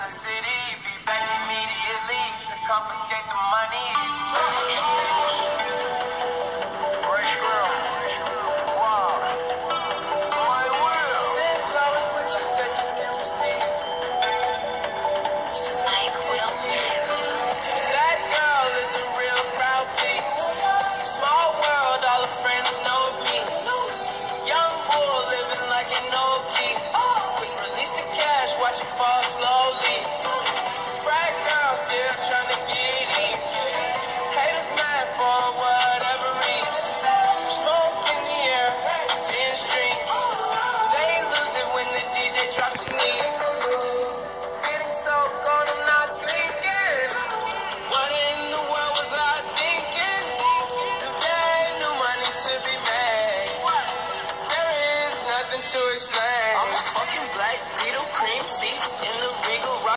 the city, be back immediately to confiscate the monies. Watch it fall slowly. Frat girl still trying to get in. Haters mad for whatever reason. Smoke in the air, in stream. They lose it when the DJ drops the knee. Getting so cold, I'm not blinking. What in the world was I thinking? New day, new money to be made. There is nothing to explain. I'm a fucking black Beetle, cream seats in the